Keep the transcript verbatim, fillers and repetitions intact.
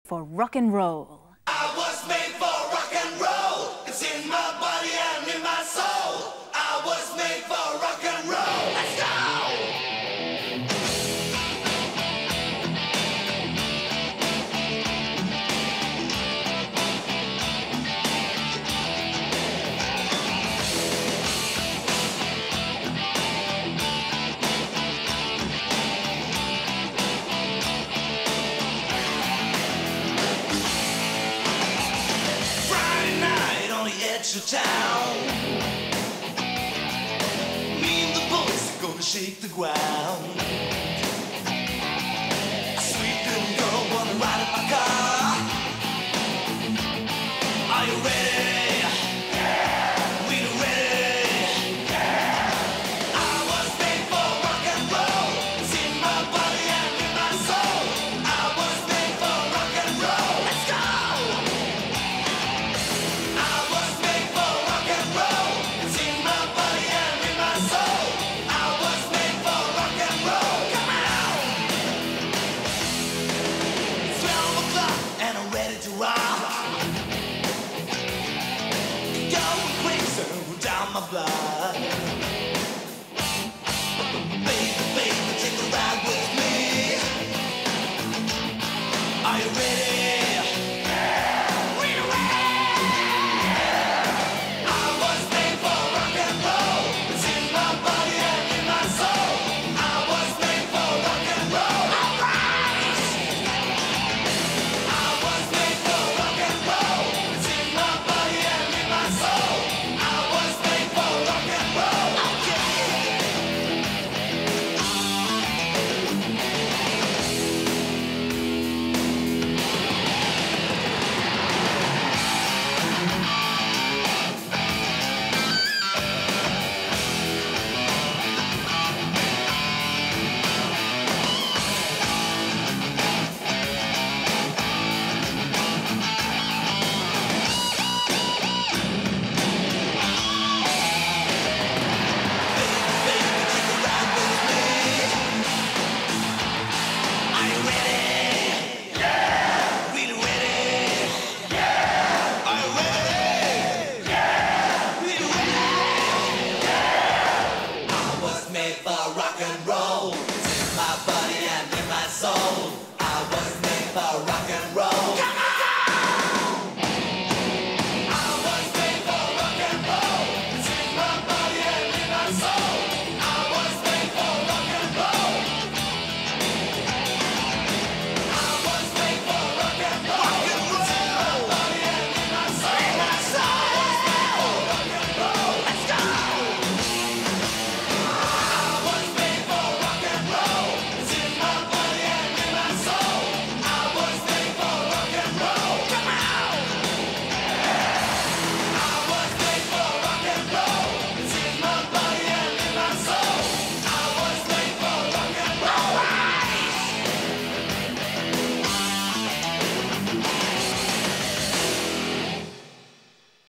For rock and roll. I was made for rock and roll. It's in my body and in my soul. I was made for rock and roll. Let's go! To town. Me and the boys are gonna shake the ground. A sweet little girl wanna ride in my car. Are you ready? Yeah. We ready? Yeah. I was made for rock and roll. It's in my body and in my soul. I was made for rock and roll. Let's go! Down my blood. Baby, baby, take a ride with me. Are you ready?